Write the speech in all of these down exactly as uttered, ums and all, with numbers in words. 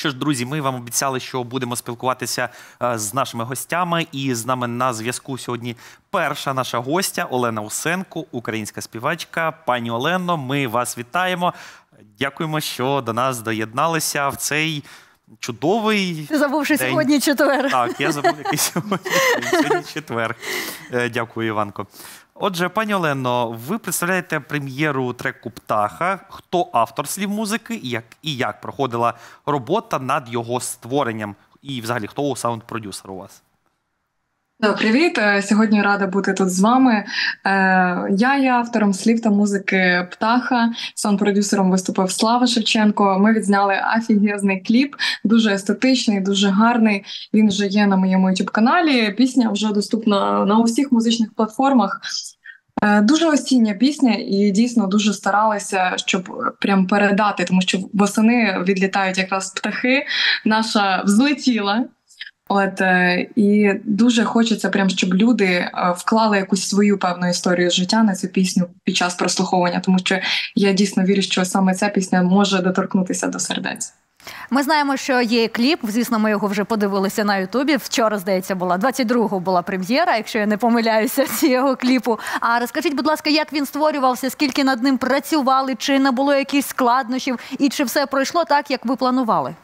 Що ж, друзі, ми вам обіцяли, що будемо спілкуватися з нашими гостями. І з нами на зв'язку сьогодні перша наша гостя Олена Усенко, українська співачка. Пані Олено, ми вас вітаємо. Дякуємо, що до нас доєдналися в цей чудовий Ти забув, що день. Сьогодні четвер. Так, я забув, який сьогодні, сьогодні четвер. Дякую, Іванко. Отже, пані Олено, ви представляєте прем'єру треку «Птаха». Хто автор слів музики і як, і як проходила робота над його створенням? І взагалі, хто саунд-продюсер у вас? Привіт! Сьогодні рада бути тут з вами. Я є автором слів та музики «Птаха». Саунд-продюсером виступив Слава Шевченко. Ми відзняли офігезний кліп, дуже естетичний, дуже гарний. Він вже є на моєму ютуб-каналі. Пісня вже доступна на усіх музичних платформах. Дуже осіння пісня і дійсно дуже старалися, щоб прям передати, тому що восени відлітають якраз птахи. Наша взлетіла. От, і дуже хочеться, прям, щоб люди вклали якусь свою певну історію життя на цю пісню під час прослуховування, тому що я дійсно вірю, що саме ця пісня може доторкнутися до сердець. Ми знаємо, що є кліп, звісно, ми його вже подивилися на Ютубі. Вчора, здається, була, двадцять другого була прем'єра, якщо я не помиляюся, цього кліпу. А розкажіть, будь ласка, як він створювався, скільки над ним працювали, чи не було якихось складнощів, і чи все пройшло так, як ви планували?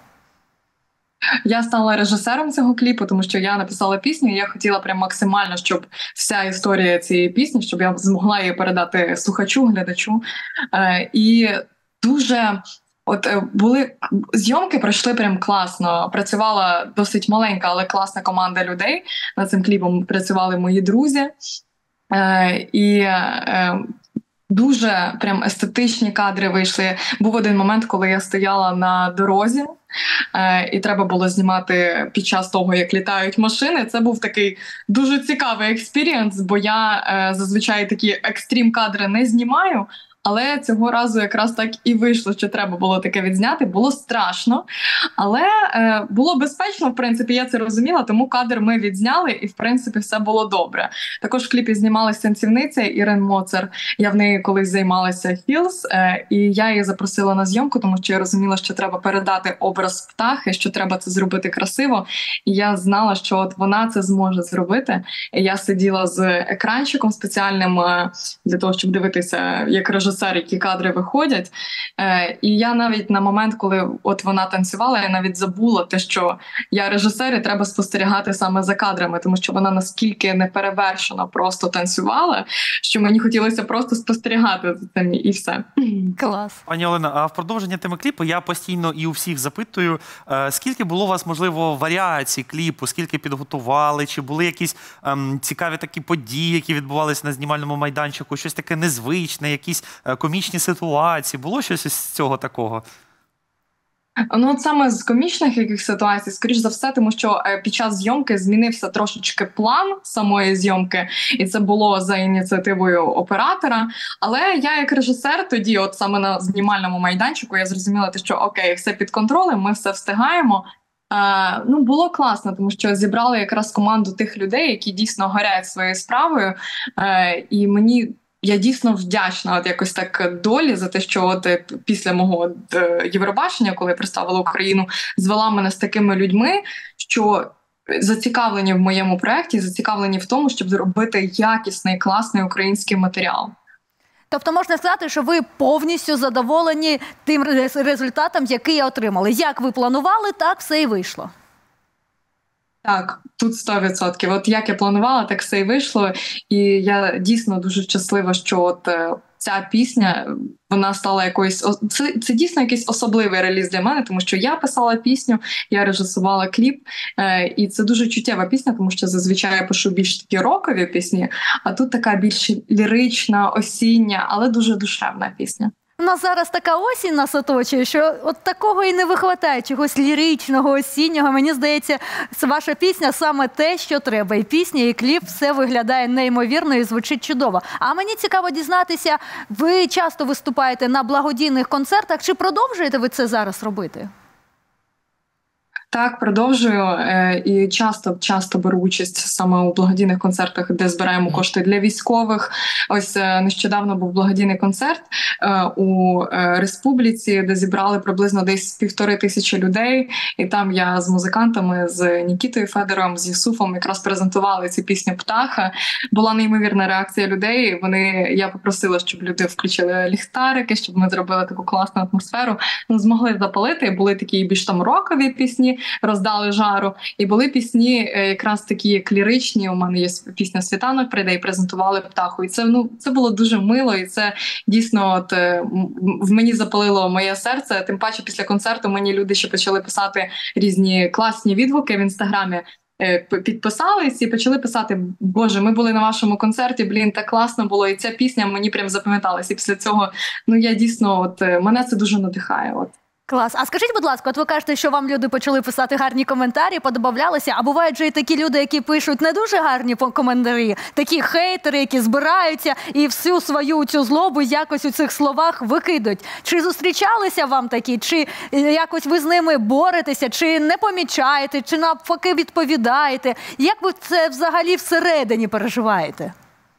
Я стала режисером цього кліпу, тому що я написала пісню, і я хотіла прям максимально, щоб вся історія цієї пісні, щоб я змогла її передати слухачу, глядачу. Е, і дуже... От були зйомки, пройшли прям класно. Працювала досить маленька, але класна команда людей. Над цим кліпом працювали мої друзі. Е, і е, дуже прям естетичні кадри вийшли. Був один момент, коли я стояла на дорозі, е, і треба було знімати під час того, як літають машини. Це був такий дуже цікавий експірієнс, бо я е, зазвичай такі екстрім-кадри не знімаю. Але цього разу якраз так і вийшло, що треба було таке відзняти. Було страшно, але е, було безпечно, в принципі, я це розуміла, тому кадр ми відзняли і, в принципі, все було добре. Також в кліпі знімалася танцівниця Ірен Моцер. Я в неї колись займалася Хілс, е, і я її запросила на зйомку, тому що я розуміла, що треба передати образ птахи, що треба це зробити красиво. І я знала, що от вона це зможе зробити. І я сиділа з екранчиком спеціальним е, для того, щоб дивитися, як режисер, які кадри виходять. Е, і я навіть на момент, коли от вона танцювала, я навіть забула те, що я режисер і треба спостерігати саме за кадрами, тому що вона наскільки неперевершено просто танцювала, що мені хотілося просто спостерігати за цим і все. Клас. Пані Олена, а в продовження теми кліпу я постійно і у всіх запитую, е, скільки було у вас, можливо, варіацій кліпу, скільки підготували, чи були якісь ем, цікаві такі події, які відбувалися на знімальному майданчику, щось таке незвичне, якісь комічні ситуації. Було щось з цього такого? Ну, от саме з комічних яких ситуацій, скоріш за все, тому що під час зйомки змінився трошечки план самої зйомки, і це було за ініціативою оператора. Але я як режисер тоді, от саме на знімальному майданчику, я зрозуміла, що окей, все під контролем, ми все встигаємо. Uh, ну, було класно, тому що зібрали якраз команду тих людей, які дійсно горять своєю справою, uh, і мені я дійсно вдячна от якось так долі за те, що от після мого от, Євробачення, коли я представила Україну, звела мене з такими людьми, що зацікавлені в моєму проєкті, зацікавлені в тому, щоб зробити якісний, класний український матеріал. Тобто можна сказати, що ви повністю задоволені тим результатом, який отримали. Як ви планували, так все і вийшло. Так, тут сто відсотків. От як я планувала, так все і вийшло. І я дійсно дуже щаслива, що от е, ця пісня, вона стала якоюсь... Це, це дійсно якийсь особливий реліз для мене, тому що я писала пісню, я режисувала кліп. Е, і це дуже чуттєва пісня, тому що зазвичай я пишу більш такі рокові пісні, а тут така більш лірична, осіння, але дуже душевна пісня. У нас зараз така осінь нас оточує, що от такого і не вихватає, чогось ліричного, осіннього. Мені здається, ваша пісня саме те, що треба. І пісня, і кліп, все виглядає неймовірно і звучить чудово. А мені цікаво дізнатися, ви часто виступаєте на благодійних концертах, чи продовжуєте ви це зараз робити? Так, продовжую е, і часто часто беру участь саме у благодійних концертах, де збираємо кошти для військових. Ось е, нещодавно був благодійний концерт е, у е, Республіці, де зібрали приблизно десь півтори тисячі людей. І там я з музикантами, з Нікітою Федором, з Юсуфом якраз презентували цю пісню «Птаха». Була неймовірна реакція людей. Вони, я попросила, щоб люди включили ліхтарики, щоб ми зробили таку класну атмосферу. Ну, змогли запалити. Були такі більш там рокові пісні, роздали жару. І були пісні якраз такі як ліричні. У мене є пісня «Світанок прийде» і презентували «Птаху». І це, ну, це було дуже мило, і це дійсно от, в мені запалило моє серце. Тим паче після концерту мені люди ще почали писати різні класні відгуки в Інстаграмі. Підписались і почали писати: «Боже, ми були на вашому концерті, блін, так класно було, і ця пісня мені прям запам'яталась». І після цього, ну, я дійсно, от, мене це дуже надихає. От. Клас. А скажіть, будь ласка, от ви кажете, що вам люди почали писати гарні коментарі, подобавлялися, а бувають же і такі люди, які пишуть не дуже гарні коментарі, такі хейтери, які збираються і всю свою цю злобу якось у цих словах викидуть. Чи зустрічалися вам такі, чи якось ви з ними боретеся, чи не помічаєте, чи навпаки відповідаєте? Як ви це взагалі всередині переживаєте?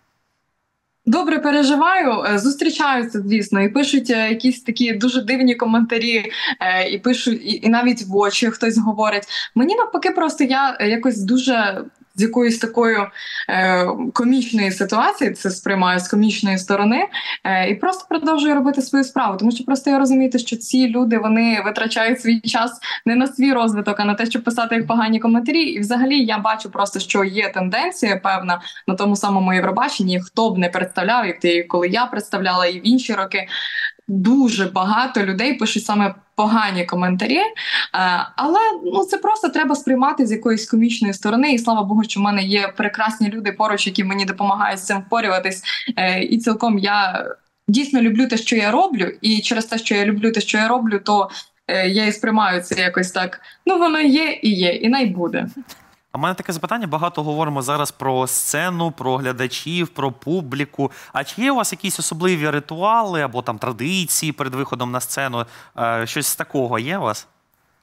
Добре переживаю, зустрічаються, звісно, і пишуть якісь такі дуже дивні коментарі, і пишуть, і навіть в очі хтось говорить. Мені навпаки, просто я якось дуже з якоїсь такої е, комічної ситуації це сприймаю з комічної сторони, е, і просто продовжую робити свою справу, тому що просто я розумію, що ці люди, вони витрачають свій час не на свій розвиток, а на те, щоб писати як погані коментарі. І взагалі я бачу просто, що є тенденція певна на тому самому Євробаченні, хто б не представляв, як ти, коли я представляла і в інші роки, дуже багато людей пишуть саме погані коментарі, але ну, це просто треба сприймати з якоїсь комічної сторони, і слава Богу, що в мене є прекрасні люди поруч, які мені допомагають з цим впорюватись, і цілком я дійсно люблю те, що я роблю, і через те, що я люблю те, що я роблю, то я і сприймаю це якось так, ну воно є і є, і най буде. А в мене таке запитання, багато говоримо зараз про сцену, про глядачів, про публіку. А чи є у вас якісь особливі ритуали або там традиції перед виходом на сцену? Щось з такого є у вас?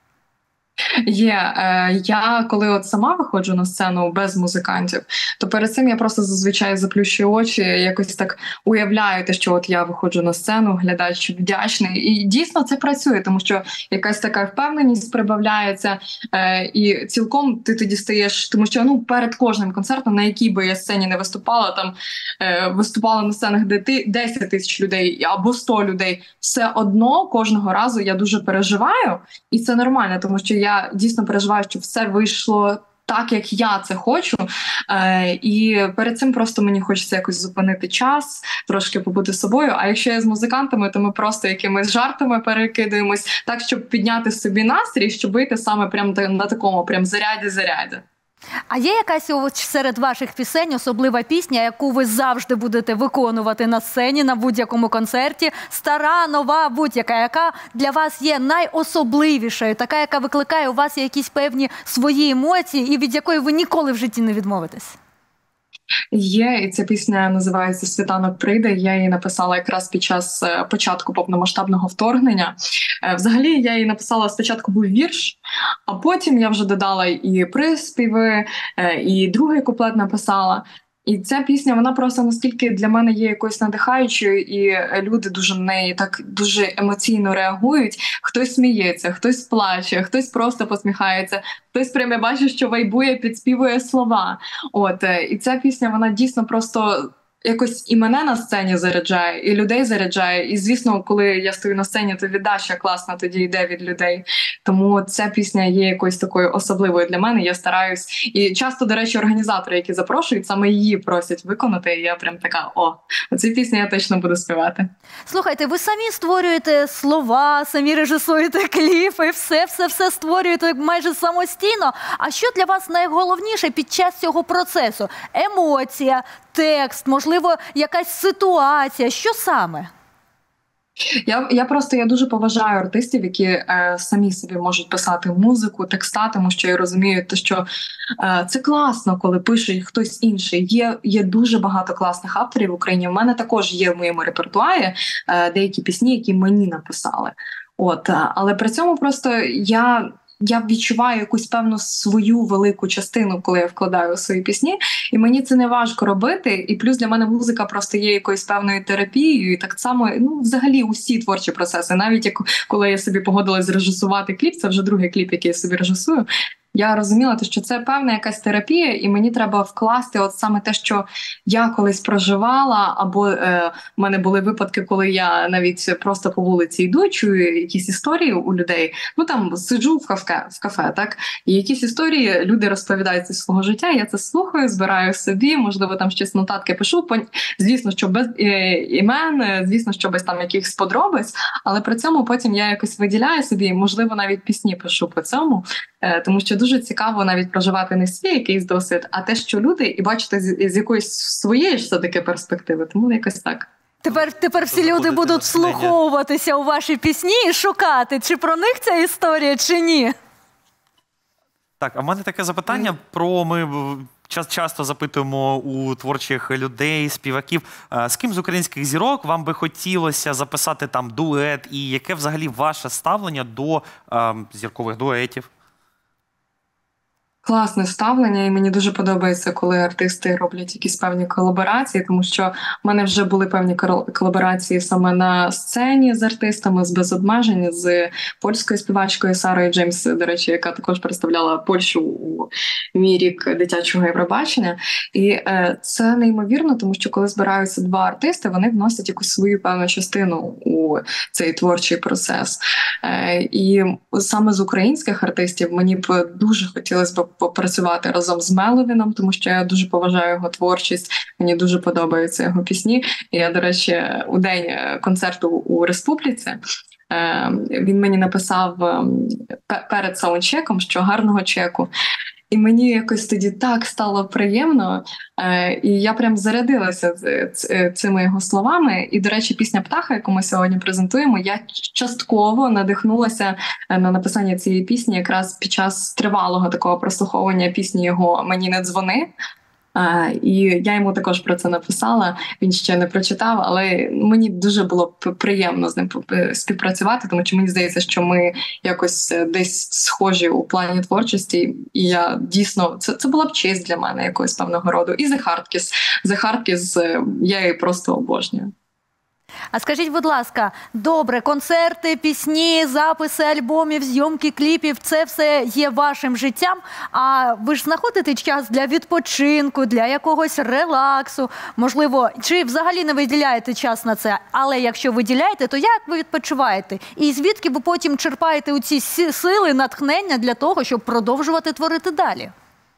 Є. Я коли от сама виходжу на сцену без музикантів, то перед цим я просто зазвичай заплющую очі, якось так уявляю те, що от я виходжу на сцену, глядач вдячний. І дійсно це працює, тому що якась така впевненість прибавляється, і цілком ти тоді стаєш, тому що ну перед кожним концертом, на якій би я сцені не виступала, там виступала на сценах, де ти десять тисяч людей або сто людей, все одно кожного разу я дуже переживаю, і це нормально, тому що я Я дійсно переживаю, щоб все вийшло так, як я це хочу. Е, і перед цим просто мені хочеться якось зупинити час, трошки побути собою. А якщо я з музикантами, то ми просто якимись жартами перекидуємось, так, щоб підняти собі настрій, щоб вийти саме прям на такому прям заряді-заряді. А є якась серед ваших пісень особлива пісня, яку ви завжди будете виконувати на сцені, на будь-якому концерті? Стара, нова, будь-яка, яка для вас є найособливішою, така, яка викликає у вас якісь певні свої емоції і від якої ви ніколи в житті не відмовитесь? Є, і ця пісня називається «Світанок прийде». Я її написала якраз під час початку повномасштабного вторгнення. Взагалі, я її написала, спочатку був вірш, а потім я вже додала і приспіви, і другий куплет написала. І ця пісня, вона просто настільки для мене є якоюсь надихаючою, і люди дуже на неї так дуже емоційно реагують. Хтось сміється, хтось плаче, хтось просто посміхається, хтось прямо я бачу, що вайбує, підспівує слова. От, і ця пісня, вона дійсно просто якось і мене на сцені заряджає, і людей заряджає. І, звісно, коли я стою на сцені, то віддача класна тоді йде від людей. Тому ця пісня є якоюсь такою особливою для мене. Я стараюсь. І часто, до речі, організатори, які запрошують, саме її просять виконати. І я прям така, о, оцю пісню я точно буду співати. Слухайте, ви самі створюєте слова, самі режисуєте кліпи, все-все-все створюєте майже самостійно. А що для вас найголовніше під час цього процесу? Емоція, текст, можливо, якась ситуація. Що саме? Я, я просто я дуже поважаю артистів, які е, самі собі можуть писати музику, текста, тому що я розумію, що е, це класно, коли пише хтось інший. Є, є дуже багато класних авторів в Україні. У мене також є в моєму репертуарі е, деякі пісні, які мені написали. От, але при цьому просто я я відчуваю якусь певну свою велику частину, коли я вкладаю у свої пісні, і мені це не важко робити. І плюс для мене музика просто є якоюсь певною терапією, і так само, ну, взагалі, усі творчі процеси. Навіть як коли я собі погодилась зрежисувати кліп, це вже другий кліп, який я собі режисую. Я розуміла, що це певна якась терапія, і мені треба вкласти от саме те, що я колись проживала, або е, в мене були випадки, коли я навіть просто по вулиці йду, чую якісь історії у людей. Ну там сиджу в кафе, в кафе, так, і якісь історії люди розповідають зі свого життя. Я це слухаю, збираю собі, можливо, там щось нотатки пишу. Звісно, що без е, імен, звісно, що без там якихось подробиць, але при цьому потім я якось виділяю собі, можливо, навіть пісні пишу по цьому. Тому що дуже цікаво навіть проживати не свій якийсь досвід, а те, що люди, і бачити з, з якоїсь своєї ж все-таки перспективи. Тому якось так. Тепер, тепер всі люди будуть вслуховуватися у ваші пісні і шукати, чи про них ця історія, чи ні. Так, а в мене таке запитання про... Ми часто запитуємо у творчих людей, співаків, з ким з українських зірок вам би хотілося записати там дует, і яке взагалі ваше ставлення до е, зіркових дуетів? Класне ставлення, і мені дуже подобається, коли артисти роблять якісь певні колаборації, тому що в мене вже були певні колаборації саме на сцені з артистами, з Без обмежень, з польською співачкою Сарою Джеймс, до речі, яка також представляла Польщу у мій рік дитячого Євробачення. І е, це неймовірно, тому що коли збираються два артисти, вони вносять якусь свою певну частину у цей творчий процес. Е, і саме з українських артистів мені б дуже хотілося б попрацювати разом з Меловіном, тому що я дуже поважаю його творчість, мені дуже подобаються його пісні. І я, до речі, у день концерту у Республіці він мені написав перед саундчеком, що гарного чеку. І мені якось тоді так стало приємно, і я прям зарядилася цими його словами. І, до речі, пісня «Птаха», яку ми сьогодні презентуємо, я частково надихнулася на написання цієї пісні якраз під час тривалого такого прослуховування пісні його «Мені не дзвони». Uh, і я йому також про це написала, він ще не прочитав, але мені дуже було приємно з ним співпрацювати, тому що мені здається, що ми якось десь схожі у плані творчості, і я дійсно, це, це була б честь для мене якогось певного роду. І The Hardkiss. The Hardkiss, я її просто обожнюю. А скажіть, будь ласка, добре, концерти, пісні, записи альбомів, зйомки кліпів – це все є вашим життям, а ви ж знаходите час для відпочинку, для якогось релаксу, можливо, чи взагалі не виділяєте час на це, але якщо виділяєте, то як ви відпочиваєте? І звідки ви потім черпаєте у ці сили, натхнення для того, щоб продовжувати творити далі?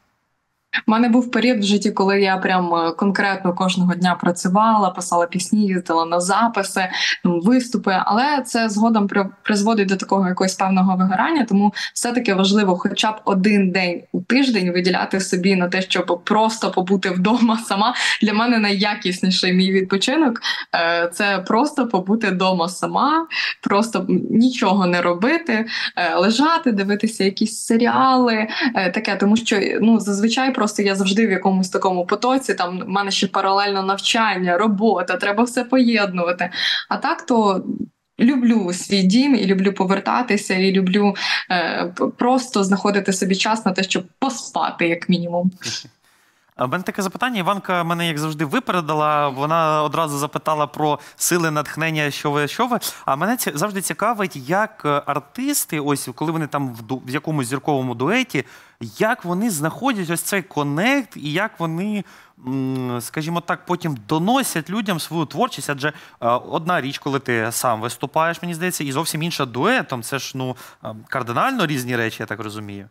У мене був період в житті, коли я прям конкретно кожного дня працювала, писала пісні, їздила на записи, виступи, але це згодом призводить до такого якогось певного вигорання, тому все-таки важливо хоча б один день у тиждень виділяти собі на те, щоб просто побути вдома сама. Для мене найякісніший мій відпочинок – це просто побути вдома сама, просто нічого не робити, лежати, дивитися якісь серіали, таке, тому що, ну, зазвичай просто я завжди в якомусь такому потоці, там в мене ще паралельно навчання, робота, треба все поєднувати. А так то люблю свій дім і люблю повертатися, і люблю е, просто знаходити собі час на те, щоб поспати, як мінімум. У мене таке запитання. Іванка мене, як завжди, випередила. Вона одразу запитала про сили натхнення, що ви, що ви. А мене ці, завжди цікавить, як артисти, ось коли вони там в, в якомусь зірковому дуеті, як вони знаходять ось цей конект і як вони, скажімо так, потім доносять людям свою творчість. Адже одна річ, коли ти сам виступаєш, мені здається, і зовсім інша дуетом. Це ж, ну, кардинально різні речі, я так розумію.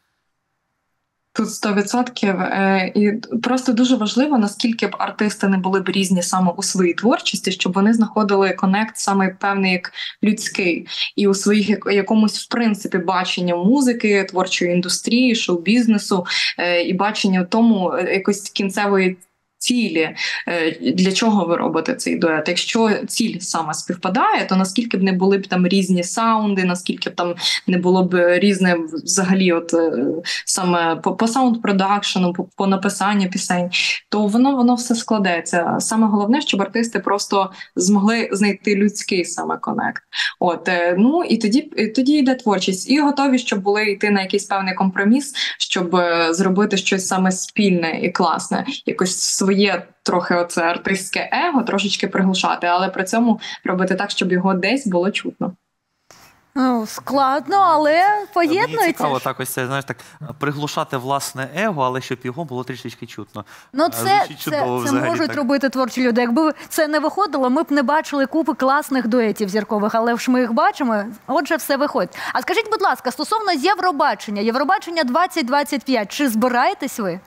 Тут сто відсотків. І просто дуже важливо, наскільки б артисти не були б різні саме у своїй творчості, щоб вони знаходили конект саме певний як людський. І у своїх якомусь, в принципі, бачення музики, творчої індустрії, шоу-бізнесу і бачення в тому якоїсь кінцевої цілі, для чого ви робите цей дует. Якщо ціль саме співпадає, то наскільки б не були б там різні саунди, наскільки б там не було б різне взагалі, от саме по, по саунд-продакшену, по, по написанню пісень, то воно воно все складеться. Саме головне, щоб артисти просто змогли знайти людський саме конект. От, ну і тоді, тоді йде творчість. І готові, щоб були йти на якийсь певний компроміс, щоб зробити щось саме спільне і класне, якось своє трохи оце артистське его трошечки приглушати, але при цьому робити так, щоб його десь було чутно. Ну, складно, але поєднується. Мені цікаво так ось це, знаєш, так, приглушати власне его, але щоб його було трішечки чутно. Ну це, це, це можуть так робити творчі люди. Якби це не виходило, ми б не бачили купи класних дуетів зіркових, але ж ми їх бачимо, отже, все виходить. А скажіть, будь ласка, стосовно Євробачення, Євробачення двадцять двадцять п'ять, чи збираєтесь ви?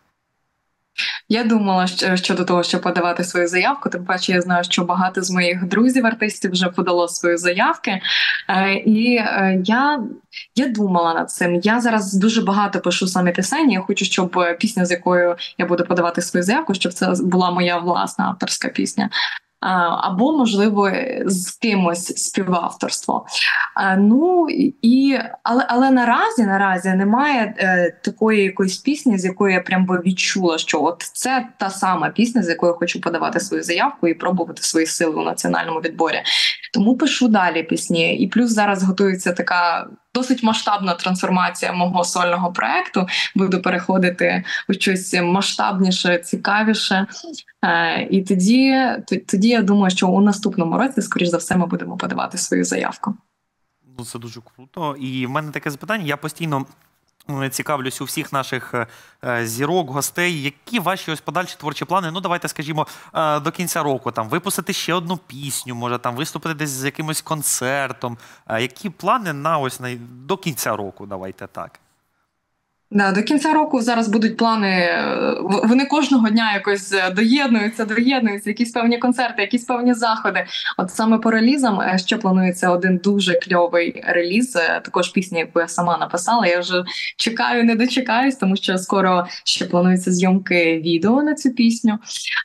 Я думала щодо того, щоб подавати свою заявку, тим паче я знаю, що багато з моїх друзів-артистів вже подало свої заявки. І я, я думала над цим. Я зараз дуже багато пишу самі пісені. Я хочу, щоб пісня, з якою я буду подавати свою заявку, щоб це була моя власна авторська пісня. Або, можливо, з кимось співавторство. Ну, і, але, але наразі, наразі немає е, такої якоїсь пісні, з якої я прям би відчула, що от це та сама пісня, з якою я хочу подавати свою заявку і пробувати свої сили у національному відборі. Тому пишу далі пісні. І плюс зараз готується така досить масштабна трансформація мого сольного проекту. Буду переходити у щось масштабніше, цікавіше. Е, і тоді, тоді я думаю, що у наступному році, скоріш за все, ми будемо подавати свою заявку. Ну, це дуже круто. І в мене таке запитання. Я постійно цікавлюсь у всіх наших зірок, гостей. Які ваші ось подальші творчі плани? Ну, давайте, скажімо, до кінця року. Там випустити ще одну пісню, може там виступити десь з якимось концертом. Які плани на ось на, до кінця року? Давайте так. Да, до кінця року зараз будуть плани, вони кожного дня якось доєднуються, доєднуються, якісь певні концерти, якісь певні заходи. От саме по релізам ще планується один дуже кльовий реліз, також пісня, яку я сама написала. Я вже чекаю, не дочекаюсь, тому що скоро ще плануються зйомки відео на цю пісню.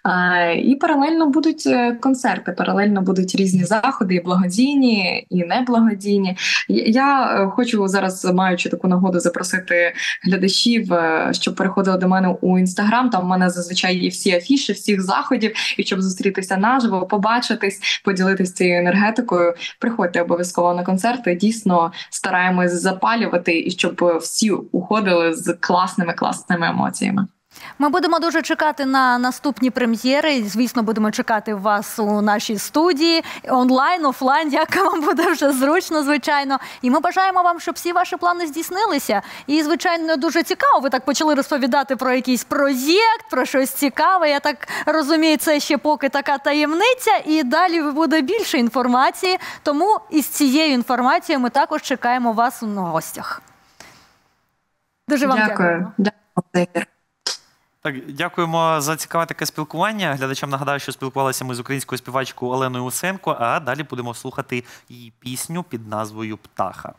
І паралельно будуть концерти, паралельно будуть різні заходи, і благодійні, і неблагодійні. Я хочу зараз, маючи таку нагоду, запросити глядачів, щоб переходили до мене у Інстаграм. Там в мене зазвичай є всі афіші, всіх заходів, і щоб зустрітися наживо, побачитись, поділитися цією енергетикою. Приходьте обов'язково на концерти. Дійсно стараємось запалювати, і щоб всі уходили з класними-класними емоціями. Ми будемо дуже чекати на наступні прем'єри. Звісно, будемо чекати вас у нашій студії. Онлайн, офлайн, як вам буде вже зручно, звичайно. І ми бажаємо вам, щоб всі ваші плани здійснилися. І, звичайно, дуже цікаво. Ви так почали розповідати про якийсь проєкт, про щось цікаве. Я так розумію, це ще поки така таємниця. І далі буде більше інформації. Тому із цією інформацією ми також чекаємо вас у гостях. Дуже вам дякую. Дякую. Так, дякуємо за цікаве таке спілкування. Глядачам нагадаю, що спілкувалися ми з українською співачкою Оленою Усенко, а далі будемо слухати її пісню під назвою «Птаха».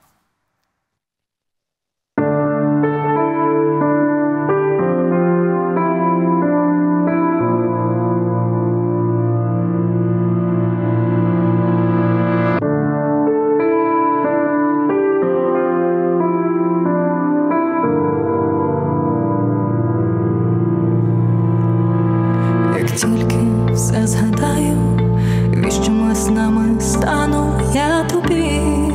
Тільки все згадаю, віщими снами стану я тобі,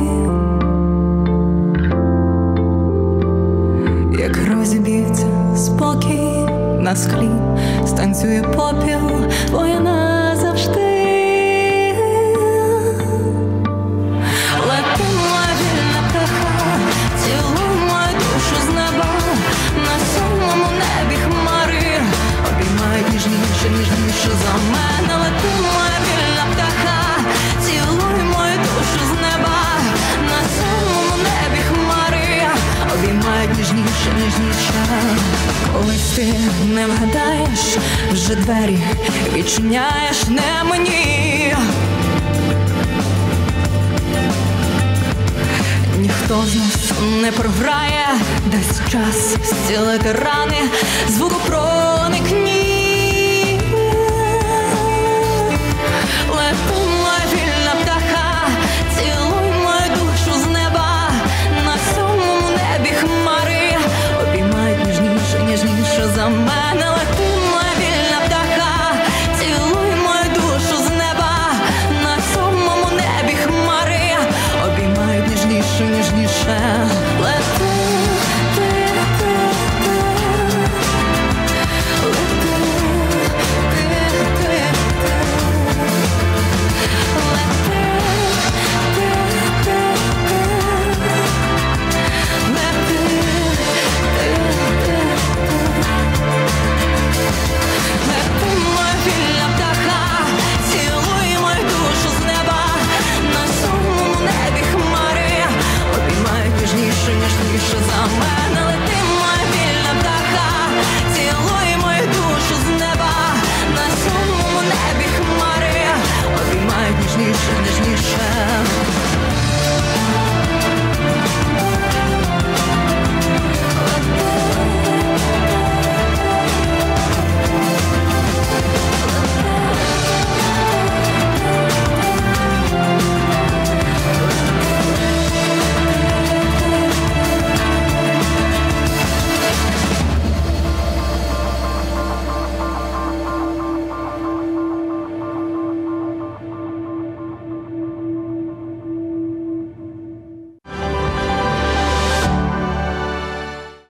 як розіб'ється спокій на склі, станцює попіл твоє назавжди. Лети, моя вільна птаха, цілуй мою душу з неба, на сумному небі хмари обіймають ніжніше, ніжніше за мене. Лети, моя вільна птаха, цілуй мою душу з неба, на сумному небі хмари обіймають ніжніше, ніжніше. Колись ти не вгадаєш, вже двері відчиняєш не мені. Ніхто з нас не програє, дасть час зцілити рани звуку про